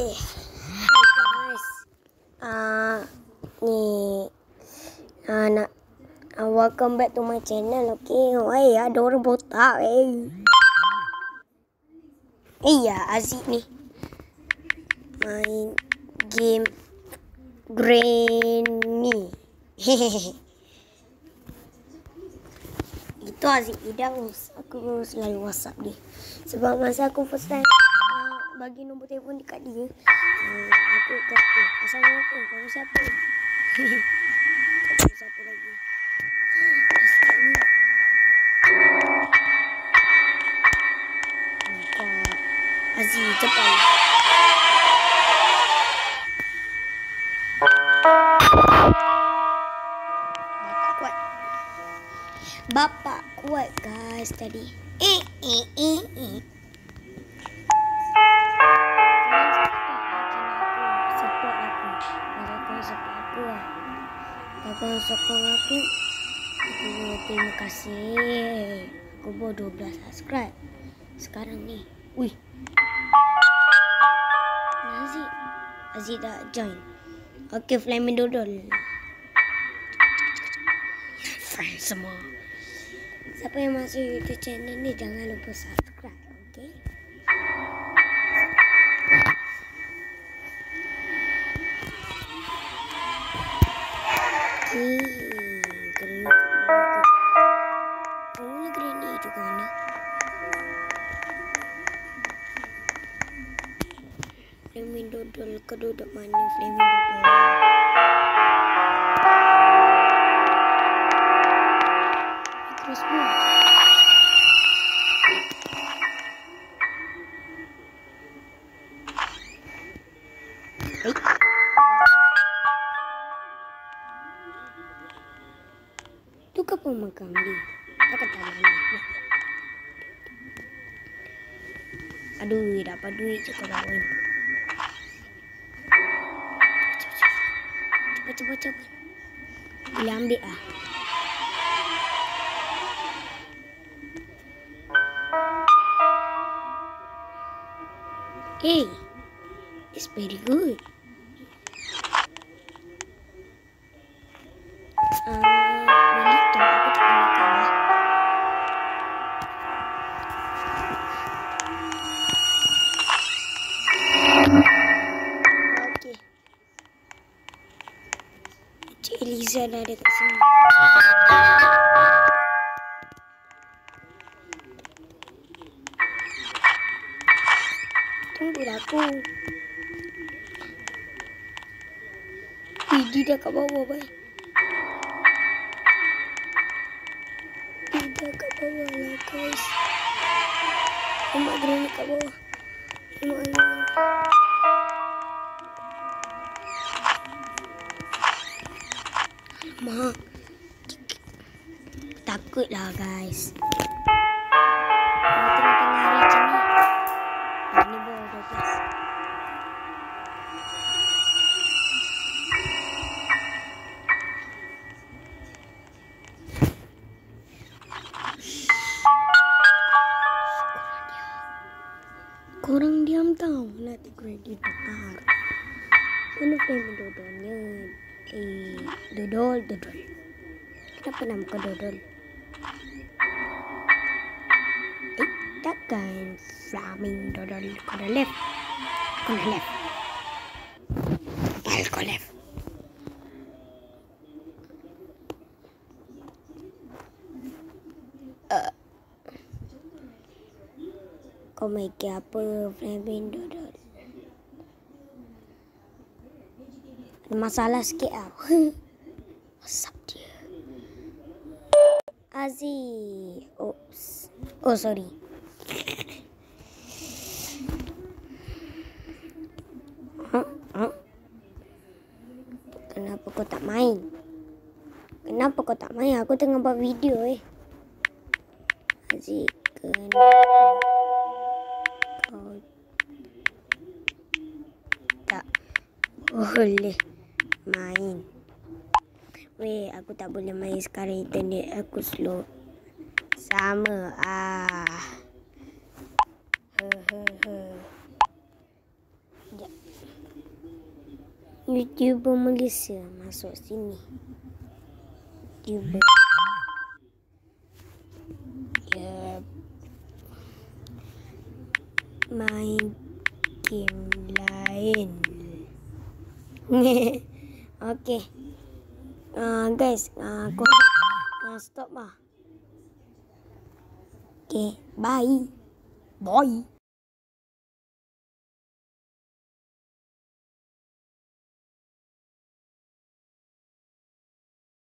guys. Welcome back to my channel. Okay, ada orang botak. Iya, Aziz nih main game Granny. Itu Aziz Idang. Aku selalu WhatsApp dia sebab masa aku first time bagi nombor telefon dekat dia, aku kata, Assalamualaikum, kamu siapa? Kamu siapa lagi? Aziz, cepat. Bapak kuat guys tadi. Kau sokong aku. Terima kasih. Aku baru 12 subscribe sekarang nih. Wih. Aziz dah join. Oke, Flaming Dodol. Friends semua. Siapa yang masuk YouTube channel ni jangan lupa subscribe, okey? Granny itu mana? Flaming Dodol, kau duduk mana Flaming Dodol? Crossbow. Tu kau makan dia. Tak kata lagi. Aduh, dapat duit je kau lawan. Cepat. Boleh ambil ah. Hey, it's very good. Melito, aku tak nak kalah. Okay. Cik Eliza dah ada kat sini. Tunggu aku. Dia dah kat bawah, boy. Dia dah kat bawah lah, guys. Mak Granny kat bawah. Mak. Takut lah, guys. Tengah-tengah hari macam ni. Ini bawah 12. Korang diam tau. Nanti Granny dengar. Mana Flaming Dodolnya? Dodol. Kenapa nama kau Dodol? Takkan Flaming Dodol. Kau dah left. Kau left. Kau make apa Flaming Dodol? Ada masalah sikit lah. WhatsApp dia. Aziz. Oops. Oh, sorry. Kenapa kau tak main? Aku tengah buat video Aziz, kenapa kau tak boleh main? Aku tak boleh main sekarang, internet aku slow. Sama YouTuber Malaysia masuk sini. YouTuber. Ya. Main game lain. Okay. Guys, aku stop lah. Okay, bye. Bye.